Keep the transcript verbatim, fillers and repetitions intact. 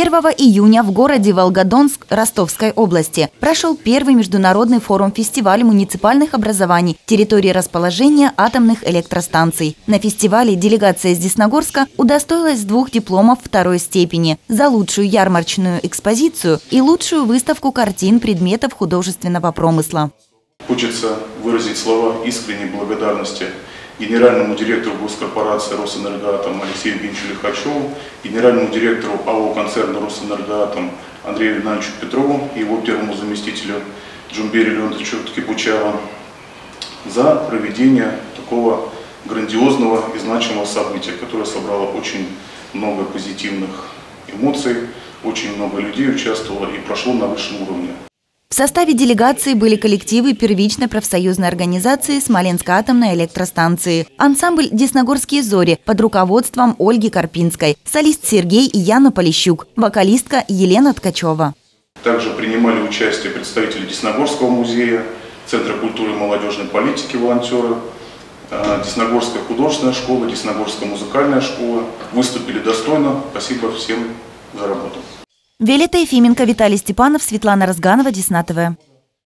первого июня в городе Волгодонск Ростовской области прошел первый международный форум-фестиваль муниципальных образований территории расположения атомных электростанций. На фестивале делегация из Десногорска удостоилась двух дипломов второй степени за лучшую ярмарочную экспозицию и лучшую выставку картин предметов художественного промысла. Хочется выразить слова искренней благодарности генеральному директору госкорпорации «Росэнергоатом» Алексею Евгеньевичу Лихачеву, генеральному директору АО концерна «Росэнергоатом» Андрею Ивановичу Петрову и его первому заместителю Джумберию Леонидовичу Ткипучава за проведение такого грандиозного и значимого события, которое собрало очень много позитивных эмоций, очень много людей участвовало и прошло на высшем уровне. В составе делегации были коллективы первичной профсоюзной организации Смоленской атомной электростанции, ансамбль «Десногорские зори» под руководством Ольги Карпинской, солист Сергей и Яна Полищук, вокалистка Елена Ткачева. Также принимали участие представители Десногорского музея, Центра культуры и молодежной политики волонтеры, Десногорская художественная школа, Десногорская музыкальная школа. Выступили достойно. Спасибо всем за работу. Виолетта Ефименко, Виталий Степанов, Светлана Разганова, Десна ТВ.